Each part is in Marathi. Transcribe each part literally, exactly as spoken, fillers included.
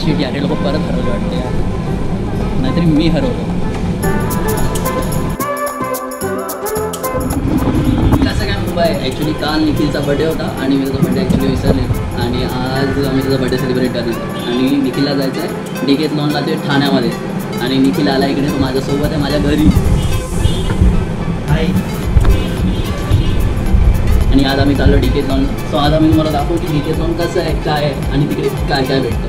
शिट यार, हे लोक परत हरवलं वाटतं यार, नाहीतरी मी हरवलो. कसं काय मुंबई आहे, ॲक्च्युली काल निखिलचा बड्डे होता आणि मी त्याचा बड्डे ॲक्च्युली विसरले आणि आज आम्ही त्याचा बड्डे सेलिब्रेट करणार आणि निखिलला जायचं आहे डिकेथलॉनला, ते ठाण्यामध्ये. आणि निखिल आला इकडे, तो माझ्यासोबत आहे माझ्या घरी. हाय. आणि आज आम्ही चाललो डिकेथलॉन. सो आज आम्ही तुम्हाला दाखवू की डिकेथलॉन कसं आहे, काय आहे आणि तिकडे काय काय भेटतं.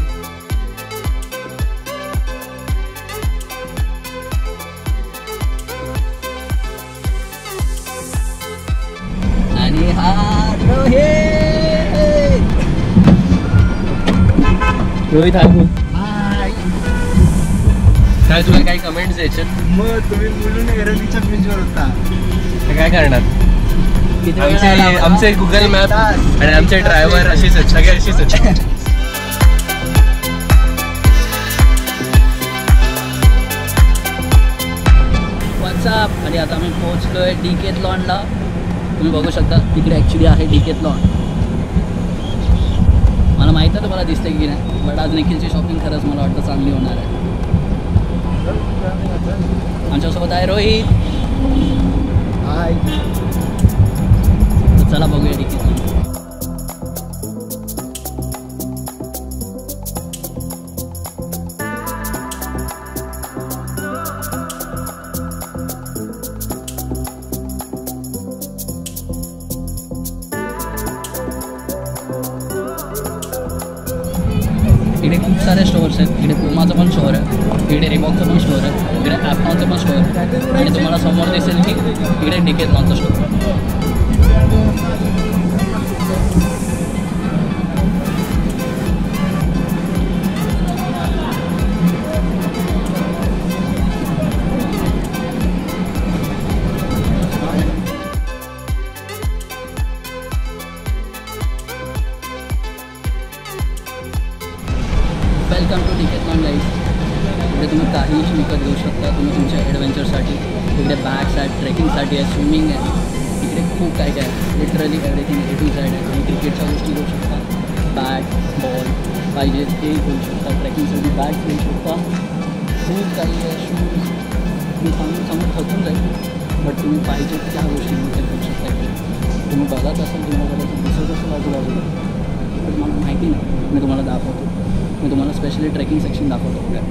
आणि हा रोहित रोहित हाय. काय तुला काही कमेंट्स द्यायचे? मग तुम्ही बोलून एरवीच्या ब्रिजवर होता, तर काय करणार? आमचे आमचे गुगल मॅप आणि आमचे ड्रायव्हर अशीच आहेत, सगळे अशीच आहेत. व्हॉट्सअप. आणि आता आम्ही पोहोचलोय डिकेथलॉनला. तुम्ही बघू शकता तिकडे ॲक्च्युली आहे डिकेथलॉन. मला माहीत आहे तुम्हाला दिसते की नाही, बट आज निखिलची शॉपिंग खरंच मला वाटतं चांगली होणार आहे. आमच्यासोबत आहे रोहित. हाय. चला बघूया डिकेथलॉन. इकडे खूप सारे स्टोअर्स आहेत. इकडे पुमाचं पण स्टोअर आहे, इकडे रिबॉकचं पण स्टोअर आहे, इकडे ॲपटॉनचं पण स्टोअर आहे आणि तुम्हाला समोर दिसेल की इकडे डिकेथलॉनचं स्टोअर आहे. Welcome to Decathlon guys. इकडे तुम्ही काहीही विकत घेऊ शकता तुम्ही तुमच्या ॲडव्हेंचरसाठी. इकडे बॅग्स आहेत, ट्रेकिंगसाठी आहे, स्विमिंग आहे, इकडे खूप काय काय आहे. Literally everything A to side आहे. तुम्ही क्रिकेटच्या गोष्टी घेऊ शकता, बॅट बॉल पाहिजे ते घेऊ शकता, ट्रेकिंगसाठी बॅग घेऊ शकता, खूप काही आहे. शूज मी सांगून सांगून थकून जाईल, बट तुम्ही पाहिजे त्या गोष्टी विकत घेऊ शकता. इकडे तुम्ही बघत असाल, तुम्हाला दिसत असेल आजूबाजूला, पण मला माहिती नाही, मी तुम्हाला दाखवतो. मी तुम्हाला स्पेशली ट्रेकिंग सेक्शन दाखवतो पुढे.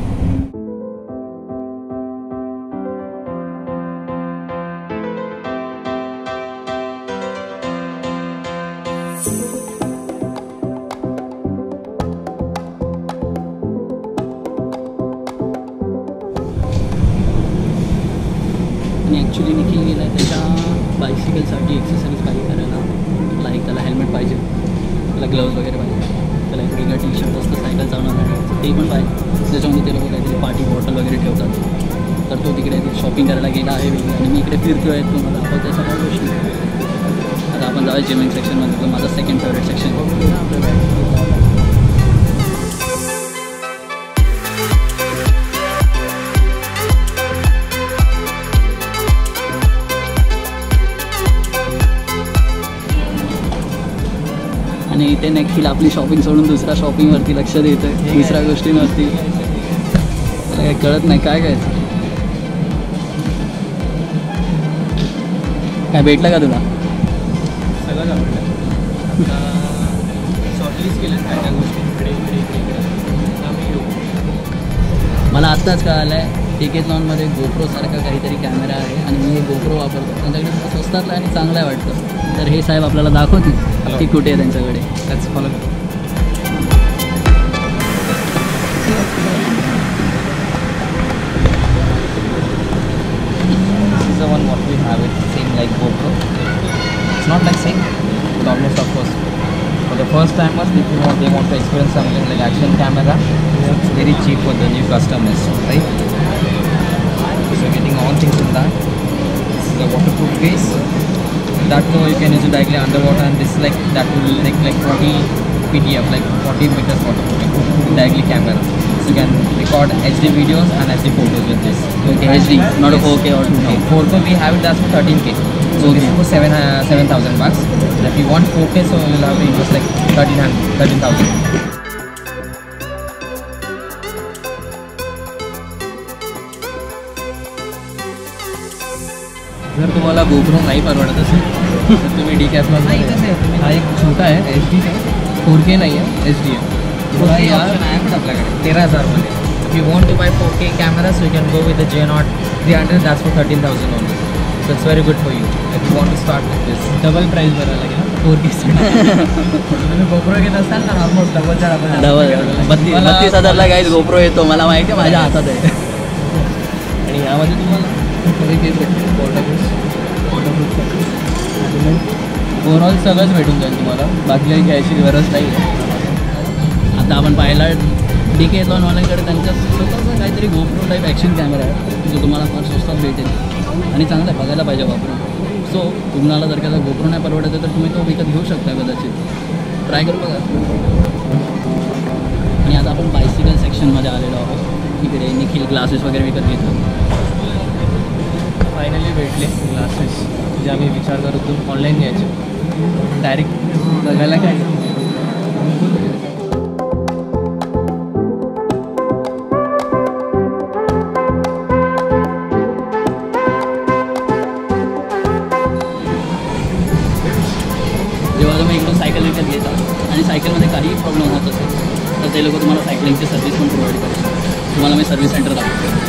आणि ॲक्च्युली निखिल गेला आहे त्याच्या बायसिकलसाठी एक्सरसाइज काही करायला. लाईक त्याला हेल्मेट पाहिजे, त्याला ग्लव्ज वगैरे पाहिजे, त्याला एक वेगळं टी शर्ट असतं सायकल चालवणार ते पण पाहिजे. त्याच्यामध्ये ते लोक काहीतरी पार्टी बॉटल वगैरे ठेवतात. तर तो तिकडे शॉपिंग करायला गेला आहे वेगळं आणि मी इकडे फिरतो आहे. तुम्हाला दाखवतो त्या सगळ्या गोष्टी. आता आपण जाऊया जिमिंग सेक्शनमध्ये, तो माझा सेकंड फेवरेट सेक्शन. आणि इथे निखिल आपली शॉपिंग सोडून दुसऱ्या शॉपिंगवरती लक्ष देतं आहे, दुसऱ्या गोष्टींवरती. त्याला काही कळत नाही काय काय. काय भेटलं का तुला? सगळं आवडलं. शॉर्टलिस्ट केलं काय काय गोष्टी इकडे इकडे इकडे आम्ही घेऊ. मला आत्ताच कळालं आहे डिकेथलॉनमध्ये गोप्रोसारखा काहीतरी कॅमेरा आहे आणि मी हे गोप्रो वापरतो. त्यांच्याकडे स्वस्तातला आणि चांगला आहे वाटतं. तर हे साहेब आपल्याला दाखवतील की कुठे आहे त्यांच्याकडे. त्याच फॉलो करू. This is the one what we have it same like GoPro. It's not like same, but almost of course. For the first timers, if you want, they want to experience something like action camera, it's very cheap for the new customers, right? So getting all things in that. This is a waterproof case. That too you can use it directly underwater, and this like that will take like forty P D F, like forty meters waterproofing directly camera. So you can record H D videos and H D photos with this. Okay, H D, not a four K or two K. No, four K we have it as for thirteen K. So this is for seven uh, seven thousand bucks. And if you want four K, so you'll have to invest like thirteen hundred, thirteen thousand. जर तुम्हाला गोप्रो नाही परवडत असेल तर तुम्ही डी कॅपला हा एक छोटा आहे एच डी फोर के नाही आहे एच डी आहे थोड़ा ये ऑप्शन आहे पण आपल्याकडे तेरा हजारमध्ये. If you want to buy four K cameras you can go with the J not three hundred that's for thirteen thousand only. So it's very good for you if you want to start with this. Double price भरायला लागेल फोर के तुम्ही गोप्रो घेत असाल ना ऑलमोस्ट डबलच्या आपण डबल बत्तीस बत्तीस हजारला काहीच गोप्रो येतो मला माहिती आहे माझ्या हातात आहे. आणि यामध्ये तुम्हाला एक केस भेटते वॉटरप्रूफ वॉटरप्रूफ ओव्हरऑल सगळंच भेटून जाईल तुम्हाला. बाकी काही घ्यायची गरज नाही आहे. आता आपण पाहिला डी के लॉनवाल्यांकडे त्यांच्या स्वतःचा काहीतरी गोप्रो टाईप ॲक्शन कॅमेरा आहे जो तुम्हाला फार स्वस्तात भेटेल आणि चांगला आहे, बघायला पाहिजे वापरून. सो तुम्हाला जर का गोप्रो नाही परवडत तर तुम्ही तो विकत घेऊ शकता कदाचित. ट्राय करून बघा. आणि आता आपण बायसिकल सेक्शनमध्ये आलेलो आहोत. इकडे निखिल ग्लासेस वगैरे विकत घेतो. फायनली भेटले ग्लासेस जे आम्ही विचार करत होतो ऑनलाईन घ्यायचे. डायरेक्ट बघायला काय जेव्हा तुम्ही इकडून सायकल विकत घेता आणि सायकलमध्ये काहीही प्रॉब्लेम होत असेल तर ते लोक तुम्हाला सायकलिंगची सर्व्हिस पण प्रोव्हाइड करतात. तुम्हाला मी सर्व्हिस सेंटर दाखवतो.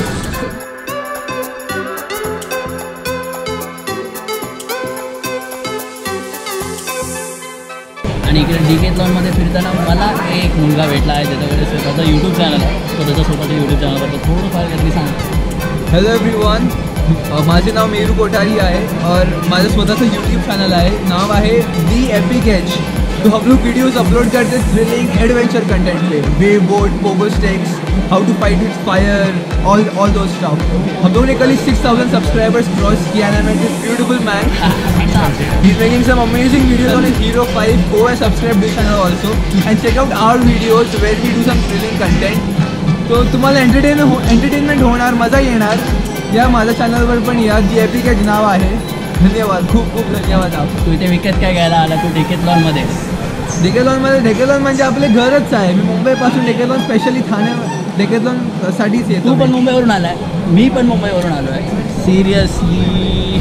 आणि इकडे डी के लॉनमध्ये फिरताना मला एक मुलगा भेटला आहे ज्याच्याकडे स्वतःचं यूट्यूब चॅनल आहे. तो त्याचं स्वतःचं यूट्यूब चॅनलबद्दल थोडंफार काहीतरी सांगा. हेलो एवरीवन, माझे नाव मेरू कोठारी आहे और माझं स्वतःचं यूट्यूब चॅनल आहे. नाव आहे दी एपिक एज. तो हम लोग वीडियोस अपलोड करते थ्रिलिंग एडवेंचर कंटेंट पे, wave boat, pogo sticks, how to fight with fire, all all those stuff. हम लोगों ने कल ही सिक्स थाउजेंड सब्सक्राइबर्स क्रॉस किया है. मैं this beautiful man he is making some amazing videos on his Hero five. Go and subscribe this channel also and check out our videos where we do some thrilling content. तो तुम्हाला एंटरटेन हो एंटरटेनमेंट होणार, मजा येणार. या माझ्या चॅनलवर पण या जी एपिक एज नाव आहे. धन्यवाद, खूप खूप धन्यवाद. आप तू इथे विकत काय घ्यायला आला? तू डेकेथलॉनमध्ये. डेकेथलॉनमध्ये डेकेथलॉन म्हणजे आपले घरच आहे. मी मुंबईपासून डेकेथलॉन स्पेशली ठाणे डेकेथलॉनसाठीच येतो. तू पण मुंबईवरून आला आहे, मी पण मुंबईवरून आलो आहे. सिरियसली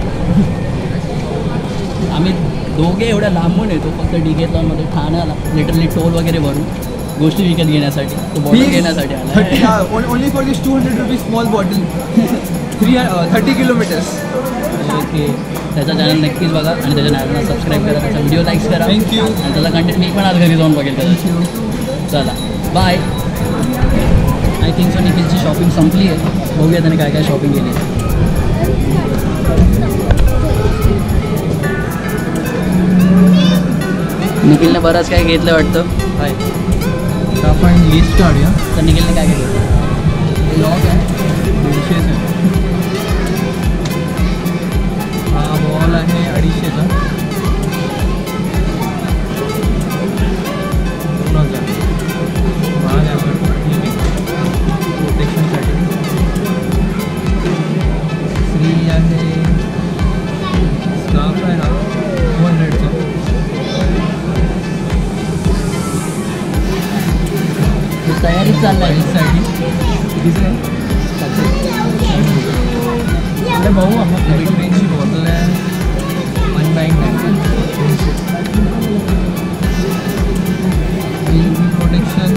आम्ही दोघे एवढ्या लांबून येतो फक्त डेकेथलॉनमध्ये ठाण्याला लिटरली टोल वगैरे भरून गोष्टी विकत घेण्यासाठी. तो बॉटल घेण्यासाठी आला. Only for this two hundred rupees small bottle three thirty kilometres. Okay, त्याचा चॅनल नक्कीच बघा आणि त्याच्या चॅनलला सबस्क्राईब करा, त्याचा व्हिडिओ लाईक्स करा. थँक्यू. आणि त्याचा कंटेंट मी पण आज घरी जाऊन बघेल कदाचित. चला बाय. आय थिंक सो निखिलची शॉपिंग संपली आहे. बघूया त्याने काय काय शॉपिंग केली. निखिलने बरंच काय घेतलं वाटतं. हाय, तर आपण लिस्ट काढूया. तर निखिलने काय घेतलं? लॉक आहे दीडशेचं. हा बॉल आहे अडीचशेचा. दोन हजार महाग आहे पण ठीक आहे प्रोटेक्शनसाठी. फ्री आहे. स्कार्फ आहे हा टू हंड्रेडचा. तयारीच चाललाय साठी कितीचं आहे? अरे भाऊ आम्हाला रेंजची बॉटल आहे. वन बँक प्रोटेक्शन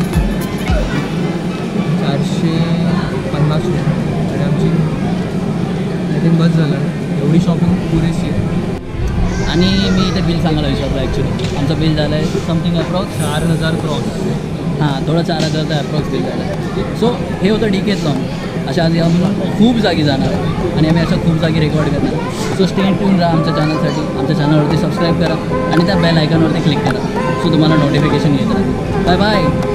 चारशे पन्नास रुपये. आणि आमची आय थिंक बस झालं. एवढी शॉपिंग पुरेशी आहे. आणि मी इथे बिल सांगायला विचारलं ॲक्च्युली. आमचं बिल झालं आहे समथिंग अप्रॉक्स चार हजार क्रॉस. हां, थोडं चार हजारचं अप्रॉक्स बिल झालं आहे. सो हे होतं डेकेथलॉन. अशा आधी आम्ही खूप जागी जाणार आणि आम्ही अशा खूप जागी रेकॉर्ड करणार. सो स्टे ट्यून राहा आमच्या चॅनलसाठी. आमच्या चॅनलवरती सबस्क्राईब करा आणि त्या बेल आयकॉनवरती क्लिक करा सो तुम्हाला नोटिफिकेशन येत राहतील. Bye bye.